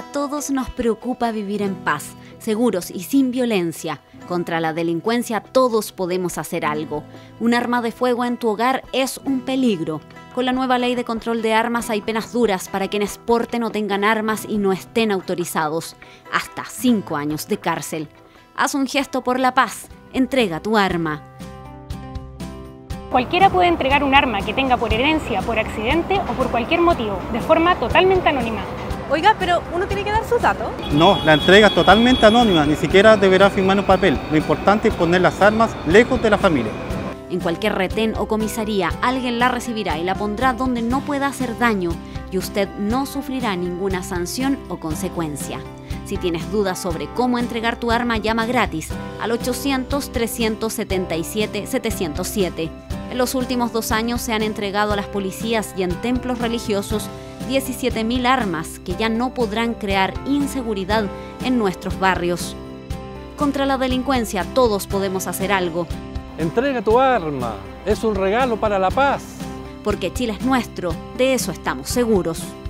A todos nos preocupa vivir en paz, seguros y sin violencia. Contra la delincuencia todos podemos hacer algo. Un arma de fuego en tu hogar es un peligro. Con la nueva ley de control de armas hay penas duras para quienes porten o tengan armas y no estén autorizados. Hasta 5 años de cárcel. Haz un gesto por la paz. Entrega tu arma. Cualquiera puede entregar un arma que tenga por herencia, por accidente o por cualquier motivo, de forma totalmente anónima. Oiga, pero ¿uno tiene que dar sus datos? No, la entrega es totalmente anónima, ni siquiera deberá firmar un papel. Lo importante es poner las armas lejos de la familia. En cualquier retén o comisaría, alguien la recibirá y la pondrá donde no pueda hacer daño y usted no sufrirá ninguna sanción o consecuencia. Si tienes dudas sobre cómo entregar tu arma, llama gratis al 800-377-707. En los últimos 2 años se han entregado a las policías y en templos religiosos 17.000 armas que ya no podrán crear inseguridad en nuestros barrios. Contra la delincuencia todos podemos hacer algo. Entrega tu arma, es un regalo para la paz. Porque Chile es nuestro, de eso estamos seguros.